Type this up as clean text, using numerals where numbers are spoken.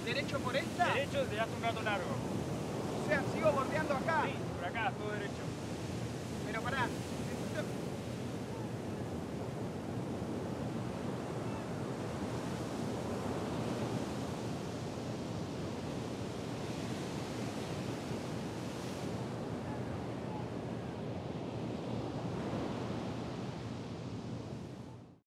¿Derecho por esta? Derecho desde hace un rato largo. O sea, sigo bordeando acá. Sí, por acá, todo derecho. Pero pará,